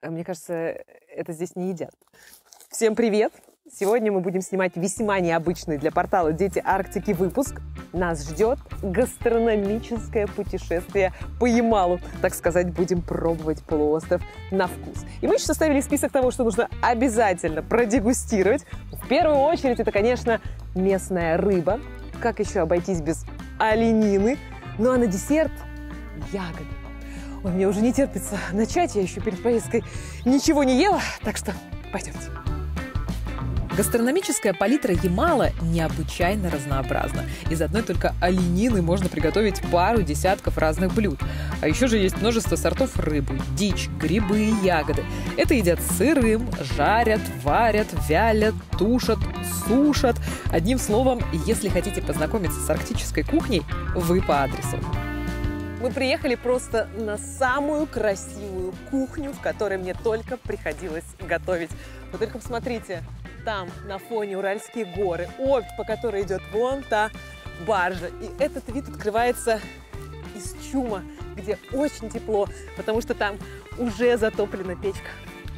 Мне кажется, это здесь не едят. Всем привет! Сегодня мы будем снимать весьма необычный для портала «Дети Арктики» выпуск. Нас ждет гастрономическое путешествие по Ямалу. Так сказать, будем пробовать полуостров на вкус. И мы еще составили список того, что нужно обязательно продегустировать. В первую очередь это, конечно, местная рыба. Как еще обойтись без оленины? Ну а на десерт – ягоды. Ой, мне уже не терпится начать, я еще перед поездкой ничего не ела, так что пойдемте. Гастрономическая палитра Ямала необычайно разнообразна. Из одной только оленины можно приготовить пару десятков разных блюд. А еще же есть множество сортов рыбы, дичь, грибы и ягоды. Это едят сырым, жарят, варят, вялят, тушат, сушат. Одним словом, если хотите познакомиться с арктической кухней, вы по адресу. Мы приехали просто на самую красивую кухню, в которой мне только приходилось готовить. Вы только посмотрите, там на фоне Уральские горы, обь, по которой идет вон та баржа. И этот вид открывается из чума, где очень тепло, потому что там уже затоплена печка.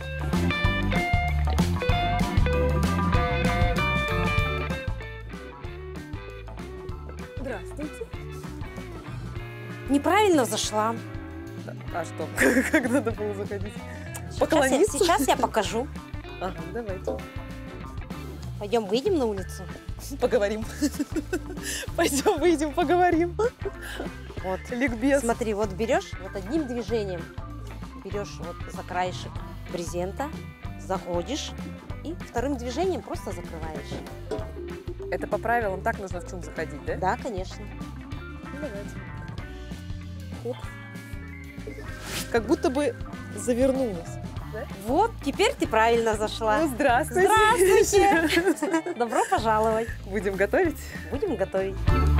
Здравствуйте. Неправильно зашла. А что? Как надо было заходить? Поклониться? Сейчас я покажу. Ага, давайте. Пойдем выйдем на улицу. Поговорим. Пойдем выйдем, поговорим. Вот. Ликбез. Смотри, вот берешь, вот одним движением берешь вот за краешек брезента, заходишь и вторым движением просто закрываешь. Это по правилам так нужно в чум заходить, да? Да, конечно. Ну, давайте. Хоп. Как будто бы завернулась. Да? Вот, теперь ты правильно зашла. Ну, здравствуйте. Здравствуйте. Добро пожаловать. Будем готовить? Будем готовить.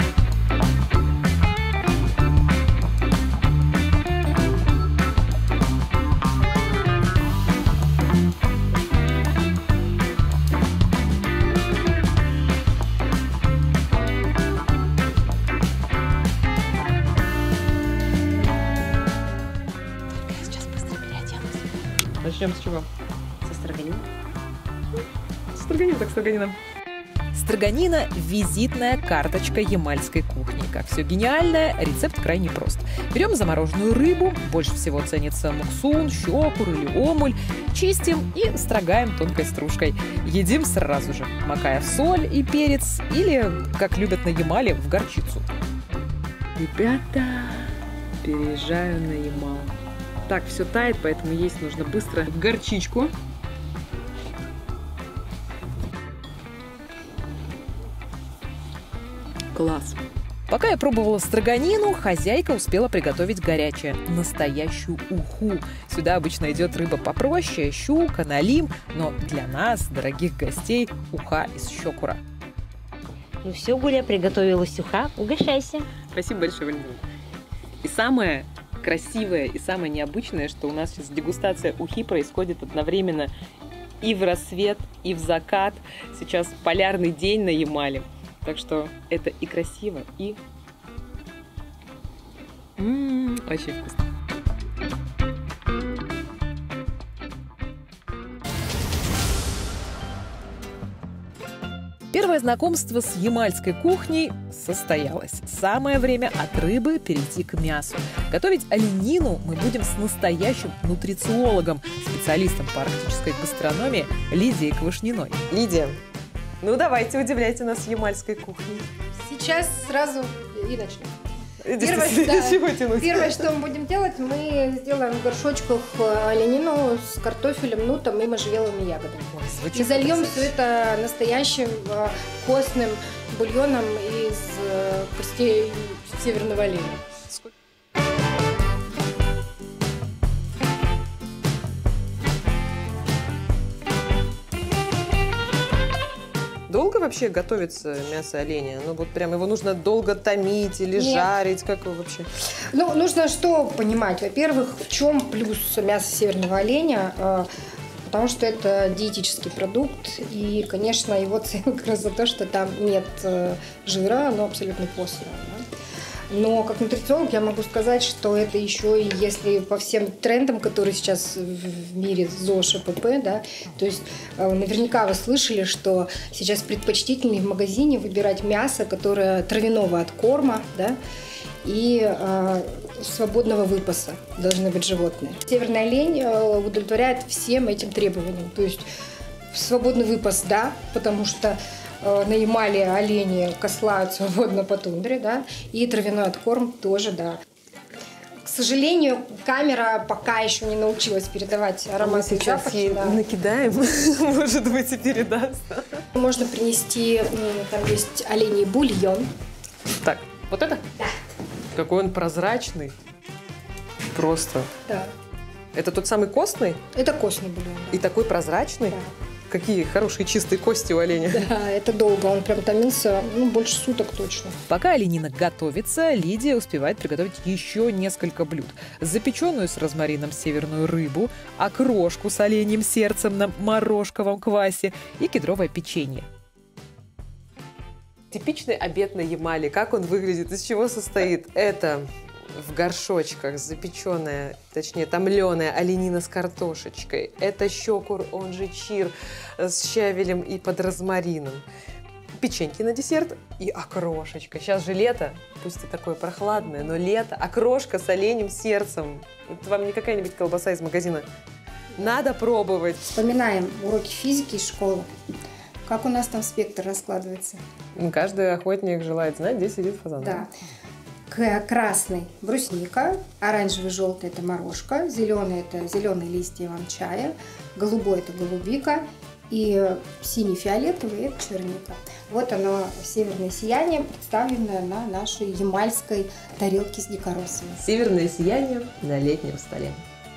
Начнем с чего? Со строганина. Строганин, так строганином. Строганина – визитная карточка ямальской кухни. Как все гениальное, рецепт крайне прост. Берем замороженную рыбу, больше всего ценится муксун, щекур или омуль, чистим и строгаем тонкой стружкой. Едим сразу же, макая в соль и перец или, как любят на Ямале, в горчицу. Ребята, переезжаю на Ямал. Так, все тает, поэтому есть нужно быстро в горчичку. Класс. Пока я пробовала строганину, хозяйка успела приготовить горячее, настоящую уху. Сюда обычно идет рыба попроще, щука, налим, но для нас, дорогих гостей, уха из щекура. Ну все, Гуля, приготовилась уха. Угощайся. Спасибо большое, Валентина. И самое красивое и самое необычное, что у нас сейчас дегустация ухи происходит одновременно и в рассвет, и в закат. Сейчас полярный день на Ямале. Так что это и красиво, и очень вкусно. Первое знакомство с ямальской кухней состоялось. Самое время от рыбы перейти к мясу. Готовить оленину мы будем с настоящим нутрициологом, специалистом по арктической гастрономии Лидией Квашниной. Лидия, ну давайте, удивляйте нас ямальской кухней. Сейчас сразу и начнем. Первое, Первое, что мы будем делать, мы сделаем в горшочках оленину с картофелем, нутом и можжевеловыми ягодами. И зальем все это настоящим костным бульоном из костей северного оленя. Долго вообще готовится мясо оленя? Ну вот прям его нужно долго томить или жарить? Как его вообще? Ну, нужно что понимать? Во-первых, в чем плюс мяса северного оленя? Потому что это диетический продукт. И, конечно, его ценят как раз за то, что там нет жира, оно абсолютно постное. Да? Но как нутрициолог я могу сказать, что это еще и если по всем трендам, которые сейчас в мире ЗОЖ, ПП, да, то есть наверняка вы слышали, что сейчас предпочтительнее в магазине выбирать мясо, которое травяного откорма, да, и свободного выпаса должны быть животные. Северная олень удовлетворяет всем этим требованиям. То есть свободный выпас, да, потому что на Ямале олени кослают свободно по тундре, да, и травяной откорм тоже, да. К сожалению, камера пока еще не научилась передавать аромат. Мы сейчас ей накидаем, может быть, и передаст. Можно принести, там есть оленей бульон. Так, вот это? Да. Какой он прозрачный. Просто. Да. Это тот самый костный? Это костный бульон. И такой прозрачный? Да. Какие хорошие чистые кости у оленя. Да, это долго. Он прям томился, больше суток точно. Пока оленина готовится, Лидия успевает приготовить еще несколько блюд. Запеченную с розмарином северную рыбу, окрошку с оленьим сердцем на морожковом квасе и кедровое печенье. Типичный обед на Ямале. Как он выглядит? Из чего состоит? Это в горшочках запеченная, точнее томленая оленина с картошечкой. Это щекур, он же чир, с щавелем и под розмарином. Печеньки на десерт и окрошечка. Сейчас же лето, пусть и такое прохладное, но лето. Окрошка с оленем сердцем. Это вам не какая-нибудь колбаса из магазина. Надо пробовать. Вспоминаем уроки физики из школы. Как у нас там спектр раскладывается? Каждый охотник желает знать, где сидит фазан. Да. Красный – брусника, оранжевый, желтый – это морожка, зеленый – это зеленые листья иван-чая, голубой – это голубика, и синий-фиолетовый – это черника. Вот оно, северное сияние, представленное на нашей ямальской тарелке с дикоросами. Северное сияние на летнем столе.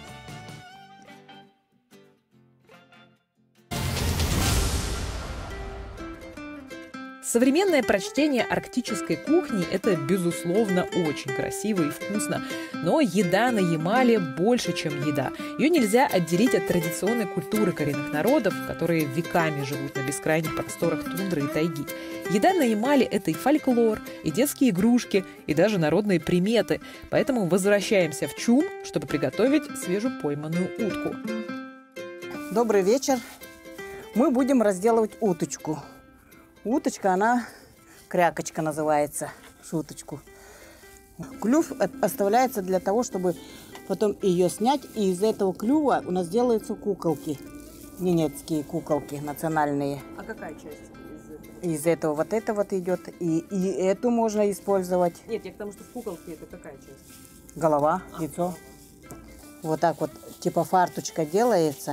Современное прочтение арктической кухни – это, безусловно, очень красиво и вкусно. Но еда на Ямале больше, чем еда. Ее нельзя отделить от традиционной культуры коренных народов, которые веками живут на бескрайних просторах тундры и тайги. Еда на Ямале – это и фольклор, и детские игрушки, и даже народные приметы. Поэтому возвращаемся в ЧУМ, чтобы приготовить свежепойманную утку. Добрый вечер. Мы будем разделывать уточку. Уточка, она крякочка называется, шуточку. Клюв оставляется для того, чтобы потом ее снять. И из этого клюва у нас делаются куколки, ненецкие куколки национальные. А какая часть из этого вот это вот идет. И эту можно использовать. Нет, я к тому, что в куколке это какая часть? Голова, лицо. Вот так вот, типа фарточка делается.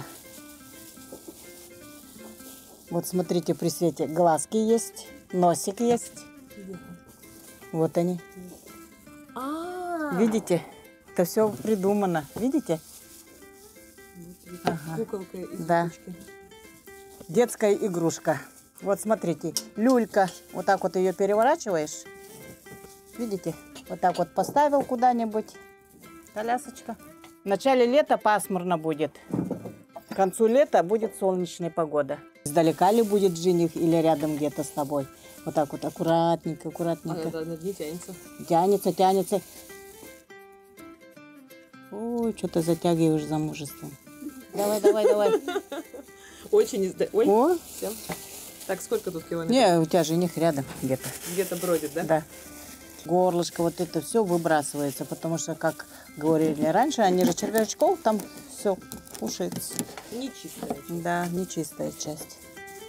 Вот смотрите, при свете глазки есть, носик есть. Вот они. Видите? Это все придумано. Видите? Ага. Куколка из да. уточки. Детская игрушка. Вот смотрите, люлька. Вот так вот ее переворачиваешь. Видите? Вот так вот поставил куда-нибудь. Колясочка. В начале лета пасмурно будет. К концу лета будет солнечная погода. Издалека ли будет жених или рядом где-то с тобой. Вот так вот аккуратненько, аккуратненько. А это над ней тянется. Тянется, тянется. Ой, что ты затягиваешь замужеством. Давай, давай, давай. Очень Ой, о. Все. Так, сколько тут километров? Не, у тебя жених рядом где-то. Где-то бродит, да? Да. Горлышко, вот это все выбрасывается, потому что, как говорили раньше, они же червячков там все кушается. Нечистая часть. Да, нечистая часть.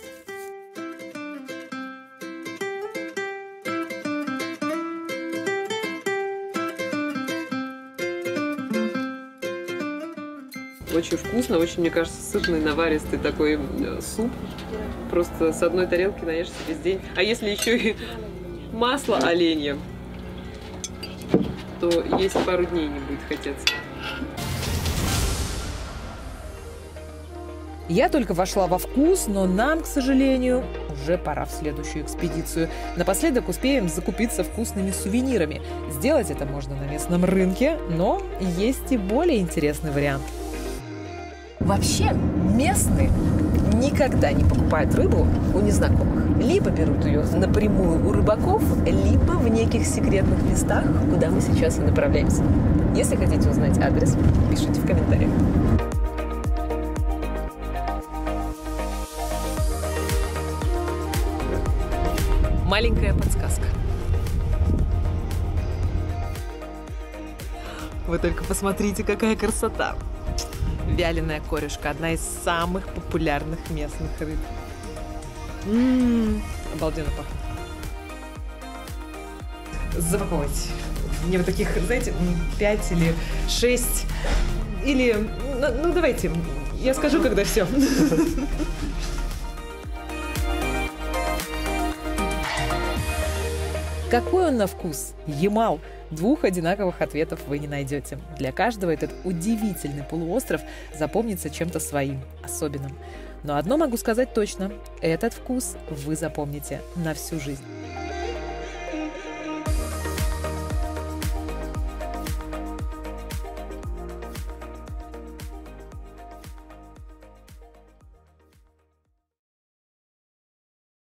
Очень вкусно, очень, мне кажется, сытный, наваристый такой суп. Просто с одной тарелки наешься весь день. А если еще и масло оленье, то есть пару дней не будет хотеться. Я только вошла во вкус, но нам, к сожалению, уже пора в следующую экспедицию. Напоследок успеем закупиться вкусными сувенирами. Сделать это можно на местном рынке, но есть и более интересный вариант. Вообще, местные никогда не покупают рыбу у незнакомых. Либо берут ее напрямую у рыбаков, либо в неких секретных местах, куда мы сейчас и направляемся. Если хотите узнать адрес, пишите в комментариях. Маленькая подсказка. Вы только посмотрите, какая красота. Вяленая корешка – одна из самых популярных местных рыб. Обалденно пахнет. Запаковывать. Мне вот таких, знаете, 5 или 6. Или, ну давайте, я скажу, когда все. Какой он на вкус? Ямал. 2 одинаковых ответов вы не найдете. Для каждого этот удивительный полуостров запомнится чем-то своим, особенным. Но одно могу сказать точно – этот вкус вы запомните на всю жизнь.